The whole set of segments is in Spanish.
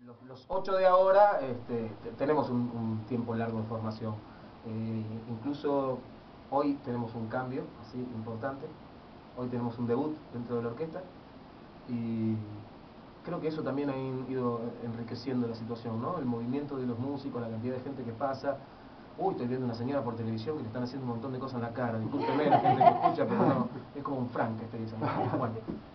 los 8 de ahora tenemos un tiempo largo de formación. Incluso hoy tenemos un cambio así importante. Hoy tenemos un debut dentro de la orquesta y creo que eso también ha ido enriqueciendo la situación, ¿no? El movimiento de los músicos, la cantidad de gente que pasa. Uy, estoy viendo una señora por televisión que le están haciendo un montón de cosas en la cara. Discúlpeme la gente que escucha, pero no, es como un Frankenstein esa señora. Bueno,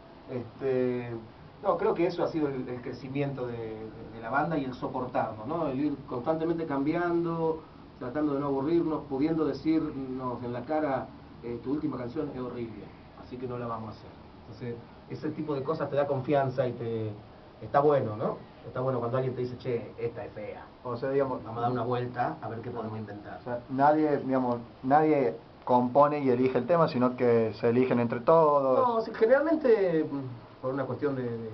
no, creo que eso ha sido el crecimiento de la banda y el soportarnos, ¿no? El ir constantemente cambiando, tratando de no aburrirnos, pudiendo decirnos en la cara, tu última canción es horrible, así que no la vamos a hacer. Entonces, ese tipo de cosas te da confianza y está bueno, ¿no? Está bueno cuando alguien te dice, che, esta es fea. O sea, digamos, vamos a dar una vuelta a ver qué podemos inventar. O sea, nadie compone y elige el tema, sino que se eligen entre todos. No, sí, generalmente por una cuestión de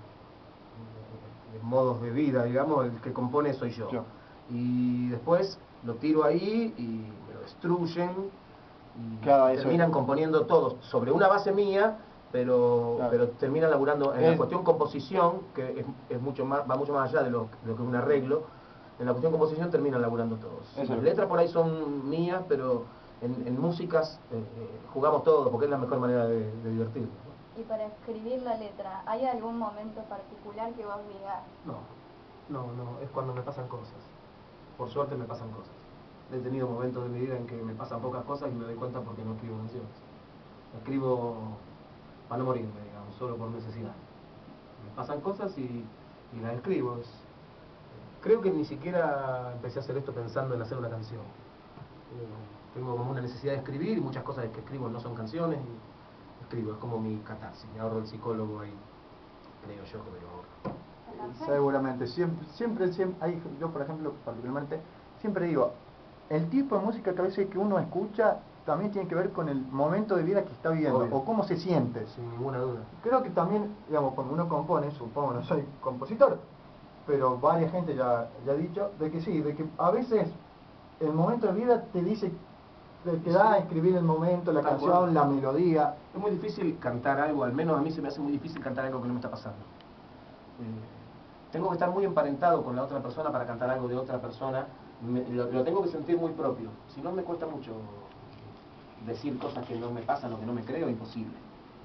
modos de vida, digamos, el que compone soy yo. Y después lo tiro ahí y me lo destruyen y terminan componiendo todos sobre una base mía, pero terminan laburando en la cuestión composición, que es mucho más, va mucho más allá de lo que es un arreglo. En la cuestión composición terminan laburando todos. Las letras por ahí son mías, pero en músicas jugamos todos, porque es la mejor manera de divertirnos, ¿no? Y para escribir la letra, ¿hay algún momento particular que vos digas? No, es cuando me pasan cosas. Por suerte me pasan cosas. He tenido momentos de mi vida en que me pasan pocas cosas y me doy cuenta porque no escribo canciones. Escribo para no morirme, digamos, solo por necesidad. Me pasan cosas y las escribo. Creo que ni siquiera empecé a hacer esto pensando en hacer una canción. Tengo como una necesidad de escribir y muchas cosas que escribo no son canciones y escribo, es como mi catarsis, me ahorro el psicólogo ahí, creo yo que me lo ahorro. Seguramente, siempre hay, yo por ejemplo, particularmente, siempre digo, el tipo de música que a veces que uno escucha también tiene que ver con el momento de vida que está viviendo, o cómo se siente. Sin ninguna duda. Creo que también, digamos, cuando uno compone, supongo, no soy compositor, pero varias gente ya ha dicho, de que sí, de que a veces el momento de vida te dice, te da a escribir el momento, la canción, la melodía. Es muy difícil cantar algo, al menos a mí se me hace muy difícil cantar algo que no me está pasando. Tengo que estar muy emparentado con la otra persona para cantar algo de otra persona, lo tengo que sentir muy propio, si no me cuesta mucho decir cosas que no me pasan o que no me creo, imposible.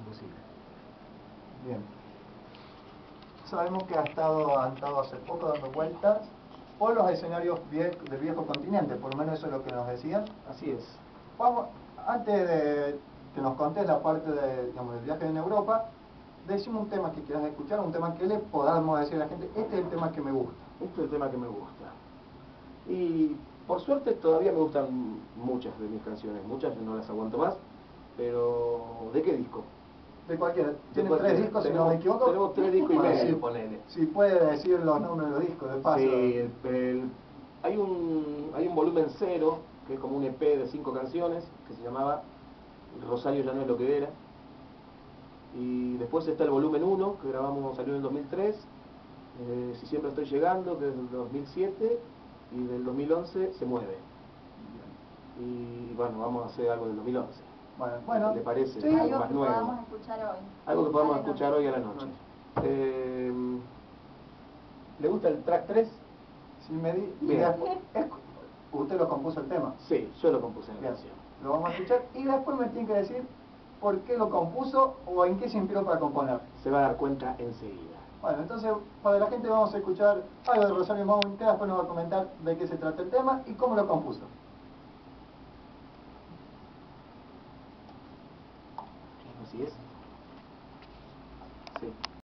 Bien. Sabemos que han estado hace poco dando vueltas por los escenarios del viejo continente, por lo menos eso es lo que nos decían. Así es. Vamos, antes de que nos contés la parte del viaje en Europa, decimos un tema que quieras escuchar, un tema que le podamos decir a la gente, este es el tema que me gusta. Este es el tema que me gusta. Y por suerte todavía me gustan muchas de mis canciones, muchas no las aguanto más, pero ¿de qué disco? De cualquiera. ¿Tienen 3 discos, si no me equivoco? Tenemos 3 discos y medio, ponele. Si puede decir los nombres de los discos, de paso. Sí, hay un volumen 0, que es como un EP de 5 canciones, que se llamaba Rosario ya no es lo que era. Y después está el volumen 1, que salió en el 2003, Si siempre estoy llegando, que es del 2007, y del 2011 Se mueve. Y bueno, vamos a hacer algo del 2011. Bueno, ¿le parece? Sí. Algo más nuevo. Podamos escuchar hoy. Algo que podamos escuchar hoy a la noche. ¿Le gusta el track 3? Si me di... Bien. ¿Usted lo compuso el tema? Sí, yo lo compuse en la canción. Lo vamos a escuchar y después me tiene que decir por qué lo compuso o en qué se inspiró para componer. Se va a dar cuenta enseguida. Bueno, entonces para la gente vamos a escuchar algo de Rosario Mount, que después nos va a comentar de qué se trata el tema y cómo lo compuso. Así es. Sí.